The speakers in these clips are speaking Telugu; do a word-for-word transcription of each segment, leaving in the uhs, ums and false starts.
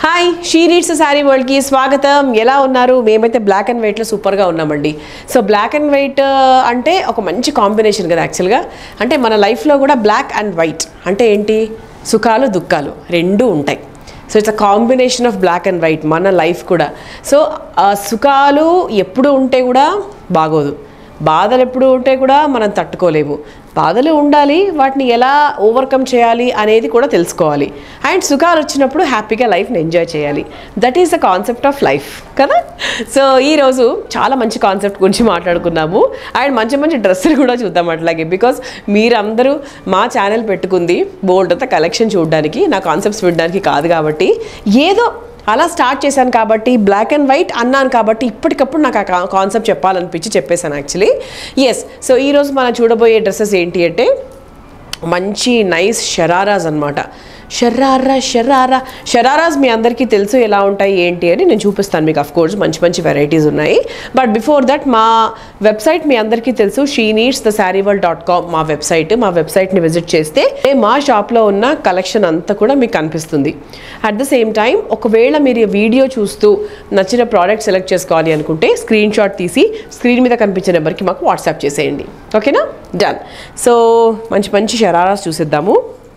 హాయ్ షీ రీడ్స్ శారీ వరల్డ్కి స్వాగతం. ఎలా ఉన్నారు? మేమైతే బ్లాక్ అండ్ వైట్లో సూపర్గా ఉన్నామండి. సో బ్లాక్ అండ్ వైట్ అంటే ఒక మంచి కాంబినేషన్ కదా యాక్చువల్గా. అంటే మన లైఫ్లో కూడా బ్లాక్ అండ్ వైట్ అంటే ఏంటి, సుఖాలు దుఃఖాలు రెండూ ఉంటాయి. So it's a combination of black and white మన లైఫ్ కూడా. సో సుఖాలు ఎప్పుడు ఉంటే కూడా బాగోదు, బాధలు ఎప్పుడు ఉంటే కూడా మనం తట్టుకోలేము. బాధలు ఉండాలి, వాటిని ఎలా ఓవర్కమ్ చేయాలి అనేది కూడా తెలుసుకోవాలి. అండ్ సుఖాలు వచ్చినప్పుడు హ్యాపీగా లైఫ్ని ఎంజాయ్ చేయాలి. That is the concept of life కదా. సో ఈరోజు చాలా మంచి కాన్సెప్ట్ గురించి మాట్లాడుకున్నాము. అండ్ మంచి మంచి డ్రెస్సులు కూడా చూద్దాం అట్లాగే. బికాస్ మీరందరూ మా ఛానల్ పెట్టుకుంది బోల్డ్ అంతా కలెక్షన్ చూడడానికి, నా కాన్సెప్ట్స్ వినడానికి కాదు. కాబట్టి ఏదో అలా స్టార్ట్ చేశాను కాబట్టి, బ్లాక్ అండ్ వైట్ అన్నాను కాబట్టి ఇప్పటికప్పుడు నాకు ఆ కాన్సెప్ట్ చెప్పాలనిపించి చెప్పేశాను యాక్చువల్లీ. ఎస్, సో ఈరోజు మనం చూడబోయే డ్రెస్సెస్ ఏంటి అంటే మంచి నైస్ షరారాస్ అనమాట. షర్రారా షర్రారా షరారాస్ మీ అందరికీ తెలుసు ఎలా ఉంటాయి ఏంటి అని నేను చూపిస్తాను మీకు. ఆఫ్ కోర్స్ మంచి మంచి వెరైటీస్ ఉన్నాయి. బట్ బిఫోర్ దట్ మా వెబ్సైట్ మీ అందరికీ తెలుసు, she needs the sari world dot com మా వెబ్సైట్. మా వెబ్సైట్ని విజిట్ చేస్తే మా షాప్లో ఉన్న కలెక్షన్ అంతా కూడా మీకు కనిపిస్తుంది. అట్ ద సేమ్ టైం ఒకవేళ మీరు వీడియో చూస్తూ నచ్చిన ప్రోడక్ట్ సెలెక్ట్ చేసుకోవాలి అనుకుంటే స్క్రీన్ షాట్ తీసి స్క్రీన్ మీద కనిపించే నెంబర్కి మాకు వాట్సాప్ చేసేయండి. ఓకేనా, డన్. సో మంచి మంచి షరారాస్ చూసిద్దాము.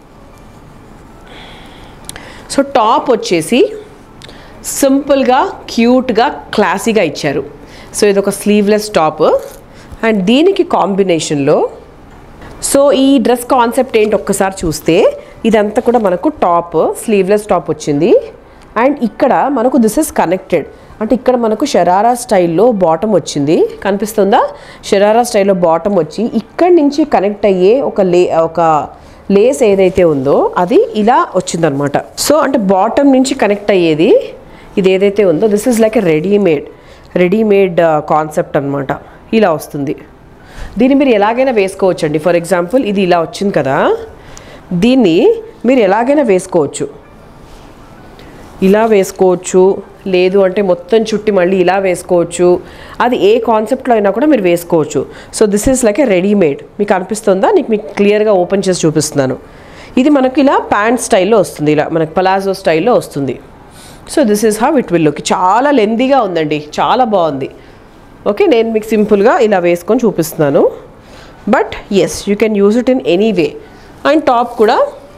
సో టాప్ వచ్చేసి సింపుల్గా క్యూట్గా క్లాసీగా ఇచ్చారు. సో ఇది ఒక స్లీవ్లెస్ టాప్. అండ్ దీనికి కాంబినేషన్లో సో ఈ డ్రెస్ కాన్సెప్ట్ ఏంటి ఒక్కసారి చూస్తే, ఇదంతా కూడా మనకు టాప్ స్లీవ్లెస్ టాప్ వచ్చింది. అండ్ ఇక్కడ మనకు దిస్ ఇస్ కనెక్టెడ్, అంటే ఇక్కడ మనకు షరారా స్టైల్లో బాటమ్ వచ్చింది, కనిపిస్తుందా? షరారా స్టైల్లో బాటమ్ వచ్చి ఇక్కడి నుంచి కనెక్ట్ అయ్యే ఒక లే ఒక లేస్ ఏదైతే ఉందో అది ఇలా వచ్చిందనమాట. సో అంటే బాటమ్ నుంచి కనెక్ట్ అయ్యేది ఇది ఏదైతే ఉందో this is like a readymade readymade concept అనమాట. ఇలా వస్తుంది. దీన్ని మీరు ఎలాగైనా వేసుకోవచ్చు అండి. ఫర్ ఎగ్జాంపుల్ ఇది ఇలా వచ్చింది కదా, దీన్ని మీరు ఎలాగైనా వేసుకోవచ్చు. ఇలా వేసుకోవచ్చు, లేదు అంటే మొత్తం చుట్టి మళ్ళీ ఇలా వేసుకోవచ్చు. అది ఏ కాన్సెప్ట్లో అయినా కూడా మీరు వేసుకోవచ్చు. So this is like a readymade. మీకు అనిపిస్తుందా? నీకు మీకు క్లియర్గా ఓపెన్ చేసి చూపిస్తున్నాను. ఇది మనకు ఇలా ప్యాంట్ స్టైల్లో వస్తుంది, ఇలా మనకు పలాజో స్టైల్లో వస్తుంది. So this is how it will look. చాలా లెందీగా ఉందండి, చాలా బాగుంది. ఓకే, నేను మీకు సింపుల్గా ఇలా వేసుకొని చూపిస్తున్నాను. But yes, you can use it in any way. And top కూడా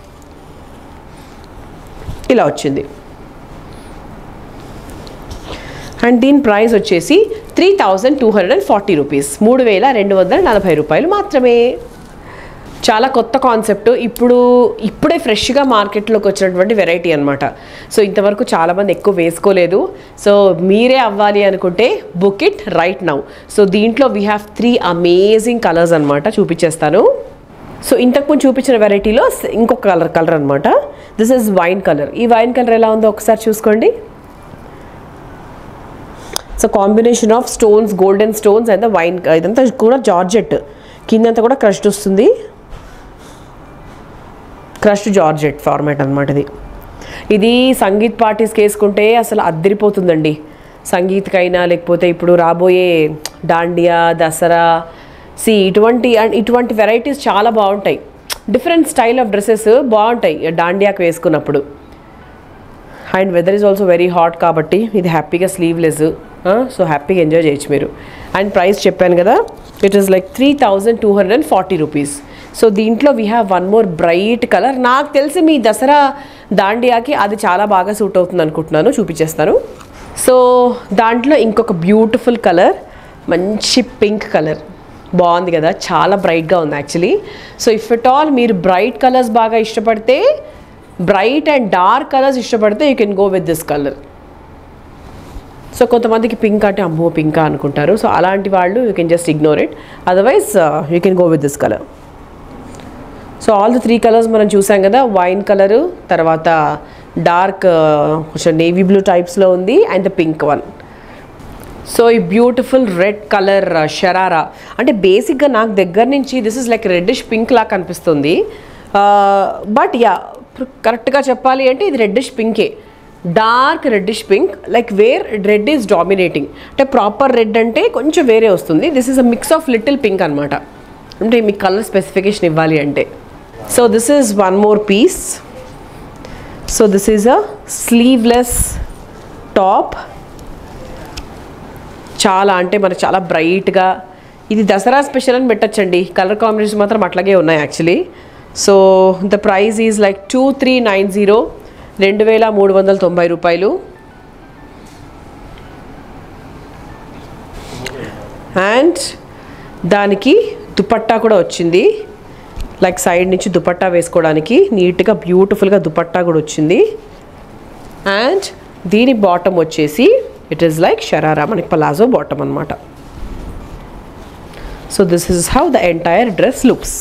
ఇలా వచ్చింది. అండ్ దీని ప్రైస్ వచ్చేసి three thousand two hundred and forty rupees మూడు వేల రెండు వందల నలభై రూపాయలు మాత్రమే. చాలా కొత్త కాన్సెప్ట్, ఇప్పుడు ఇప్పుడే ఫ్రెష్గా మార్కెట్లోకి వచ్చినటువంటి వెరైటీ అనమాట. సో ఇంతవరకు చాలామంది ఎక్కువ వేసుకోలేదు. సో మీరే అవ్వాలి అనుకుంటే book it right now. So దీంట్లో we have three amazing colours అనమాట, చూపించేస్తాను. సో ఇంతకుముందు చూపించిన వెరైటీలో ఇంకొక కలర్ కలర్ అనమాట. This is wine colour. ఈ వైన్ కలర్ ఎలా ఉందో ఒకసారి చూసుకోండి. So combination of stones, golden stones and the wine. ఇదంతా కూడా జార్జెట్, కిందంతా కూడా క్రష్డ్ వస్తుంది. క్రష్డ్ జార్జెట్ ఫార్మాట్ అనమాట ఇది. ఇది సంగీత్ పార్టీస్కి వేసుకుంటే అసలు అద్దరిపోతుందండి. సంగీత్కైనా లేకపోతే ఇప్పుడు రాబోయే దాండియా, దసరా, సి ఇటువంటి ఇటువంటి వెరైటీస్ చాలా బాగుంటాయి. డిఫరెంట్ స్టైల్ ఆఫ్ డ్రెస్సెస్ బాగుంటాయి దాండియాకి వేసుకున్నప్పుడు. And weather is also very hot కాబట్టి ఇది హ్యాపీగా స్లీవ్లెస్. సో హ్యాపీగా ఎంజాయ్ చేయొచ్చు మీరు. అండ్ ప్రైస్ చెప్పాను కదా, it is like three thousand two hundred and forty rupees. So దీంట్లో we have one more bright colour. నాకు తెలిసి మీ దసరా దాండియాకి అది చాలా బాగా సూట్ అవుతుంది అనుకుంటున్నాను, చూపించేస్తాను. సో దాంట్లో ఇంకొక బ్యూటిఫుల్ కలర్, మంచి పింక్ కలర్, బాగుంది కదా, చాలా బ్రైట్గా ఉంది actually. So if at all మీరు బ్రైట్ కలర్స్ బాగా ఇష్టపడితే, బ్రైట్ అండ్ డార్క్ కలర్స్ ఇష్టపడితే you can go with this colour. So కొంతమందికి పింక్ అంటే అమ్మో పింకా అనుకుంటారు. సో అలాంటి వాళ్ళు you can just ignore it, otherwise you can go with this colour. So all the three colours మనం చూసాం కదా, వైన్ కలరు, తర్వాత డార్క్ కొంచెం నేవీ బ్లూ టైప్స్లో ఉంది, and the pink one. So ఈ బ్యూటిఫుల్ రెడ్ కలర్ షరారా అంటే బేసిక్గా నాకు దగ్గర నుంచి this is like reddish pink లాగా కనిపిస్తుంది. బట్ యా, కరెక్ట్గా చెప్పాలి అంటే ఇది రెడ్డిష్ పింకే, dark reddish pink, like where red is dominating. అంటే ప్రాపర్ రెడ్ అంటే కొంచెం వేరే వస్తుంది. This is a mix of little pink అనమాట, అంటే మీకు కలర్ స్పెసిఫికేషన్ ఇవ్వాలి అంటే. So this is one more piece. So this is a sleeveless top. చాలా అంటే మనకు చాలా బ్రైట్గా, ఇది దసరా స్పెషల్ అని పెట్టచ్చండి. కలర్ కాంబినేషన్ మాత్రం అట్లాగే ఉన్నాయి actually. So the price is like two three nine zero రెండు వేల మూడు వందల తొంభై రూపాయలు. అండ్ దానికి దుపట్టా కూడా వచ్చింది, లైక్ సైడ్ నుంచి దుపట్టా వేసుకోవడానికి నీట్గా బ్యూటిఫుల్గా దుపట్టా కూడా వచ్చింది. అండ్ దీని బాటమ్ వచ్చేసి ఇట్ ఈస్ లైక్ షరారా, మనకి పలాజో బాటమ్ అనమాట. So this is how the entire dress looks.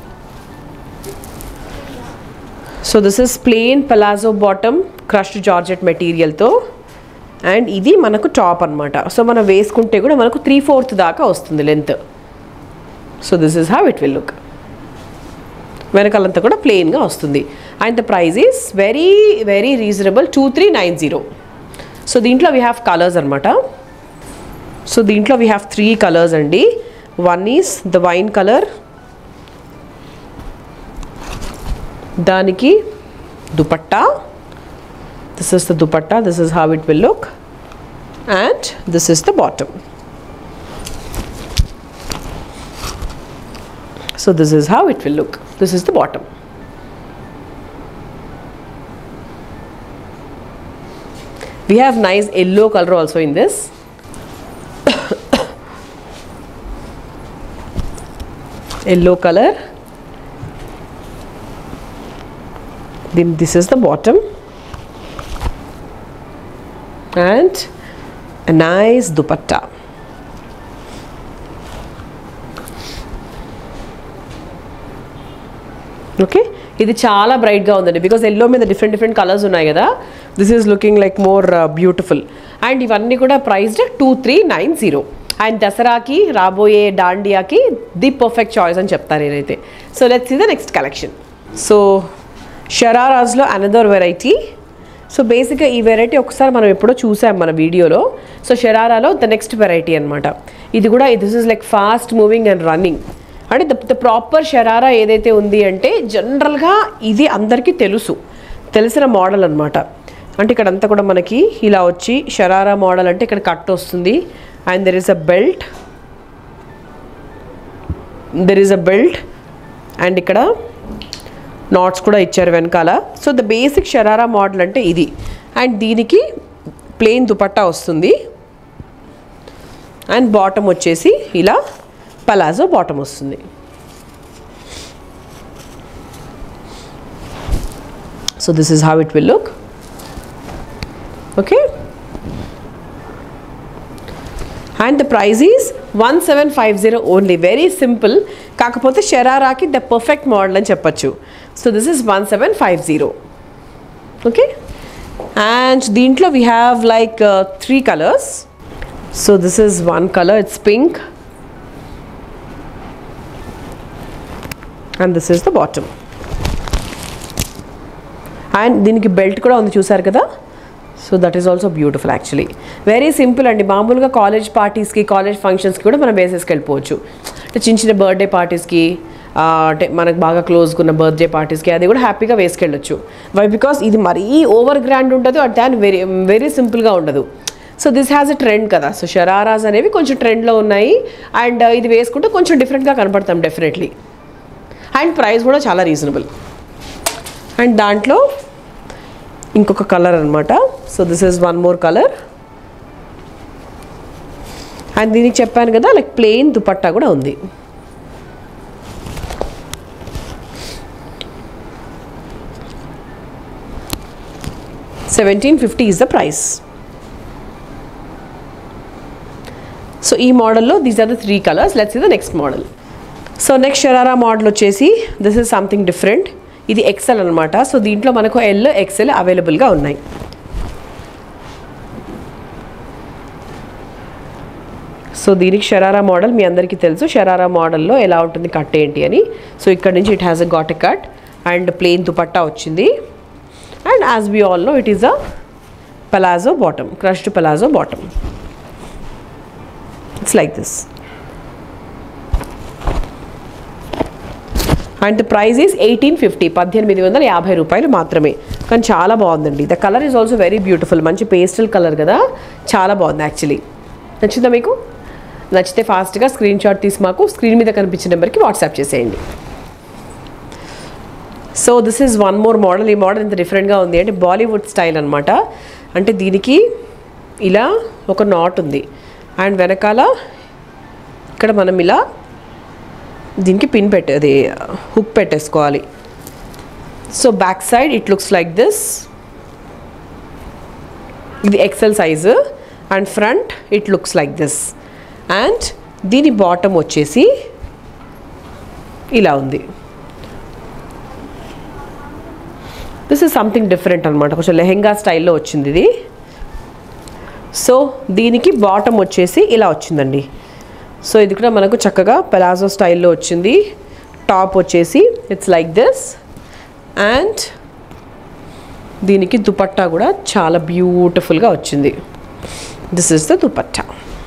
So this is plain palazzo bottom crushed georgette మెటీరియల్తో. అండ్ ఇది మనకు టాప్ అనమాట. సో మనం వేసుకుంటే కూడా మనకు త్రీ ఫోర్త్ దాకా వస్తుంది length. So this is how it will look. వెనకాలంతా కూడా ప్లెయిన్గా వస్తుంది. And the price is very very reasonable, two three nine zero. So దీంట్లో వీ హ్యావ్ కలర్స్ అనమాట. సో దీంట్లో వీ హ్యావ్ త్రీ కలర్స్ అండి. One is the wine colour, దానికి dupatta, this is the dupatta, this is how it will look. And this is the bottom. So this is how it will look. This is the bottom. We have nice yellow color also in this. Yellow color. Then this is the bottom. And a nice dupatta. Okay, ఇది చాలా బ్రైట్గా ఉందండి, బికాజ్ ఎల్లో మీద డిఫరెంట్ డిఫరెంట్ కలర్స్ ఉన్నాయి కదా. This is looking like more beautiful. And ఇవన్నీ కూడా priced two three nine zero. And దసరాకి రాబోయే దాండియాకి ది పర్ఫెక్ట్ చాయిస్ అని చెప్తాను నేనైతే. So let's see the next collection. So షరారాస్లో అనదర్ వెరైటీ. సో బేసిక్గా ఈ వెరైటీ ఒకసారి మనం ఎప్పుడో చూసాం మన వీడియోలో. సో షరారాలో ద నెక్స్ట్ వెరైటీ అనమాట. ఇది కూడా this is like fast moving and running. అంటే ద ద ప్రాపర్ షరారా ఏదైతే ఉంది అంటే జనరల్గా ఇది అందరికీ తెలుసు, తెలిసిన మోడల్ అనమాట. అంటే ఇక్కడ అంతా కూడా మనకి ఇలా వచ్చి షరారా మోడల్ అంటే ఇక్కడ కట్ వస్తుంది. And there is a belt, there is a belt and ఇక్కడ నాట్స్ కూడా ఇచ్చారు వెనకాల. So the basic sharara model అంటే ఇది. అండ్ దీనికి ప్లెయిన్ దుపట్టా వస్తుంది. అండ్ బాటమ్ వచ్చేసి ఇలా పలాజో బాటమ్ వస్తుంది. So this is how it will look. Okay, and the price is one seven five zero only. Very simple, కాకపోతే షరారాకి ద పర్ఫెక్ట్ మోడల్ అని చెప్పచ్చు. So this is one seven five zero. Okay, and దీంట్లో we have like three colours. So this is one colour, it's pink. And this is the bottom. And దీనికి బెల్ట్ కూడా ఉంది చూసారు కదా. So that is also beautiful actually. Very simple అండి. మామూలుగా కాలేజ్ పార్టీస్కి, కాలేజ్ ఫంక్షన్స్కి కూడా మనం వేసేసుకు వెళ్ళిపోవచ్చు. అంటే చిన్న చిన్న బర్త్డే పార్టీస్కి, అంటే మనకు బాగా క్లోజ్గా ఉన్న బర్త్డే పార్టీస్కి అది కూడా హ్యాపీగా వేసుకెళ్ళొచ్చు. వై, బికాస్ ఇది మరీ ఓవర్ గ్రాండ్ ఉండదు, అట్ దాని వెరీ వెరీ సింపుల్గా ఉండదు. So this has a trend కదా. సో షరారాస్ అనేవి కొంచెం ట్రెండ్లో ఉన్నాయి. అండ్ ఇది వేసుకుంటే కొంచెం డిఫరెంట్గా కనపడతాం డెఫినెట్లీ. అండ్ ప్రైస్ కూడా చాలా రీజనబుల్. అండ్ దాంట్లో ఇంకొక కలర్ అనమాట. So this is one more colour. And దీనికి చెప్పాను కదా లైక్ ప్లెయిన్ దుపట్టా కూడా ఉంది. Seventeen fifty is the price. So ఈ మోడల్లో these are the three colours. Let's see the next model. So next sharara model వచ్చేసి దిస్ ఈజ్ సంథింగ్ డిఫరెంట్. ఇది ఎక్సెల్ అనమాట. సో దీంట్లో మనకు ఎల్, ఎక్సెల్ అవైలబుల్గా ఉన్నాయి. సో దీనికి షరారా మోడల్ మీ అందరికీ తెలుసు. షరారా మోడల్లో ఎలా ఉంటుంది కట్ ఏంటి అని. సో ఇక్కడ నుంచి it has a got a cut and plain dupatta వచ్చింది. And as we all know it is a palazzo bottom, crushed palazzo bottom. It's like this. And the price is eighteen fifty పద్దెనిమిది వందల యాభై రూపాయలు మాత్రమే. కానీ చాలా బాగుందండి. The colour is also very beautiful. మంచి పేస్టల్ కలర్ కదా, చాలా బాగుంది యాక్చువల్లీ. నచ్చిందా మీకు? నచ్చితే ఫాస్ట్గా స్క్రీన్ షాట్ తీసి మాకు స్క్రీన్ మీద కనిపించిన నెంబర్కి వాట్సాప్ చేసేయండి. So this is one more model. ఈ మోడల్ ఎంత డిఫరెంట్గా ఉంది అంటే బాలీవుడ్ స్టైల్ అనమాట. అంటే దీనికి ఇలా ఒక నాట్ ఉంది అండ్ వెనకాల ఇక్కడ మనం ఇలా దీనికి పిన్ పెట్టే అది హుక్ పెట్టేసుకోవాలి. So back side it looks like this. ఇది XL size. And front it looks like this. And దీని బాటమ్ వచ్చేసి ఇలా ఉంది. దిస్ ఇస్ సంథింగ్ డిఫరెంట్ అనమాట. కొంచెం లెహెంగా స్టైల్లో వచ్చింది ఇది. సో దీనికి బాటమ్ వచ్చేసి ఇలా వచ్చిందండి. సో ఇది కూడా మనకు చక్కగా పెలాజో స్టైల్లో వచ్చింది. టాప్ వచ్చేసి ఇట్స్ లైక్ దిస్. అండ్ దీనికి దుపట్టా కూడా చాలా బ్యూటిఫుల్గా వచ్చింది. This is the dupatta.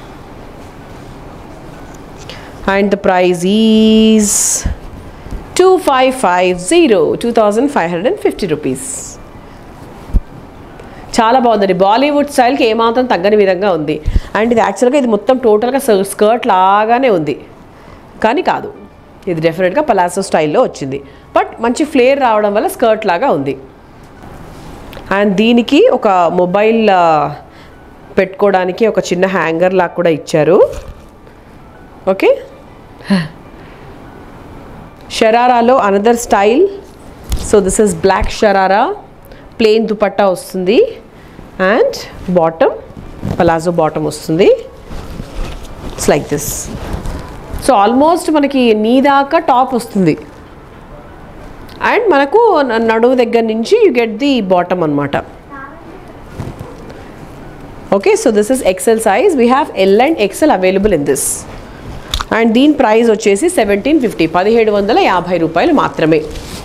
And the price is two five five zero two thousand five hundred and fifty rupees. చాలా బాగుందండి. బాలీవుడ్ స్టైల్కి ఏమాత్రం తగ్గని విధంగా ఉంది. అండ్ ఇది యాక్చువల్గా ఇది మొత్తం టోటల్గా స్కర్ట్ లాగానే ఉంది కానీ కాదు, ఇది డెఫినెట్గా పలాసో స్టైల్లో వచ్చింది. బట్ మంచి ఫ్లేర్ రావడం వల్ల స్కర్ట్ లాగా ఉంది. అండ్ దీనికి ఒక మొబైల్ పెట్టుకోవడానికి ఒక చిన్న హ్యాంగర్ లాగా కూడా ఇచ్చారు. ఓకే, షరారాలో another style. So this is black sharara. Plain dupatta వస్తుంది అండ్ బాటమ్ పలాజో బాటమ్ వస్తుంది. It's like this. So almost మనకి నీ దాకా టాప్ వస్తుంది అండ్ మనకు నడువు దగ్గర నుంచి యూ గెట్ ది బాటమ్ అనమాట. Okay, so this is XL size. We have L and XL available in this. And దీని ప్రైస్ వచ్చేసి సెవెంటీన్ ఫిఫ్టీ పదిహేడు వందల యాభై రూపాయలు మాత్రమే.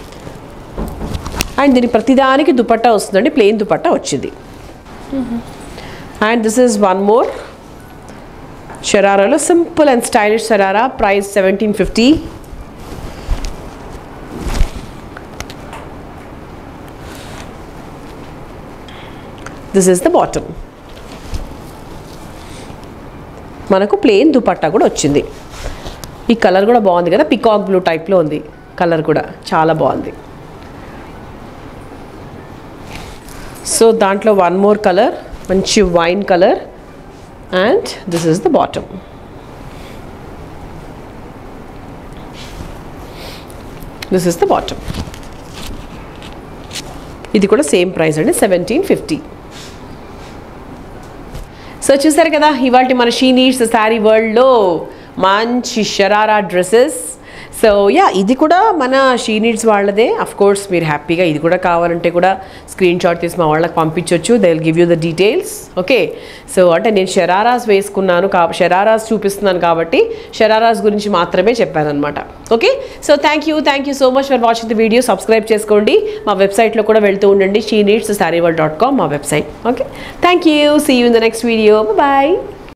అండ్ దీని ప్రతిదానికి దుపట్టా వస్తుందండి. ప్లెయిన్ దుపట్టా వచ్చింది. And this is one more షరారాలో simple and stylish sharara. Price seventeen fifty. This is the bottom. మనకు ప్లెయిన్ దుపట్టా కూడా వచ్చింది. ఈ కలర్ కూడా బాగుంది కదా, పికాక్ బ్లూ టైప్లో ఉంది కలర్ కూడా, చాలా బాగుంది. సో దాంట్లో వన్ మోర్ కలర్, మంచి wine colour. And this is the bottom. This is the bottom. ఇది కూడా సేమ్ ప్రైస్ అండి, సెవెంటీన్ ఫిఫ్టీ. సో చూసారు కదా ఇవాళ మన షీ నీడ్స్ శారీ వరల్డ్లో మంచి షరారా డ్రెస్సెస్. సో యా, ఇది కూడా మన షీ నీడ్స్ వాళ్ళదే. అఫ్ కోర్స్ మీరు హ్యాపీగా ఇది కూడా కావాలంటే కూడా స్క్రీన్ షాట్ తీసి మా వాళ్ళకి పంపించవచ్చు. They will give you the details. Okay, so అంటే నేను షరారాస్ వేసుకున్నాను కా షరారాస్ చూపిస్తున్నాను కాబట్టి షరారాస్ గురించి మాత్రమే చెప్పాను అనమాట. Okay, so thank you thank you so much for watching the video. Subscribe చేసుకోండి. మా వెబ్సైట్లో కూడా వెళ్తూ ఉండండి, she needs saree world dot com మా వెబ్సైట్. Okay, thank you. See you in the next video. Bye.